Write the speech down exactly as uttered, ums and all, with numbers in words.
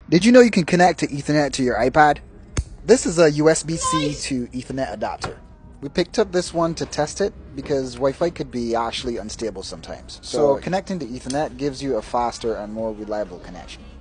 Did you know you can connect to Ethernet to your iPad? This is a U S B C to Ethernet adapter. We picked up this one to test it because Wi-Fi could be actually unstable sometimes. So connecting to Ethernet gives you a faster and more reliable connection.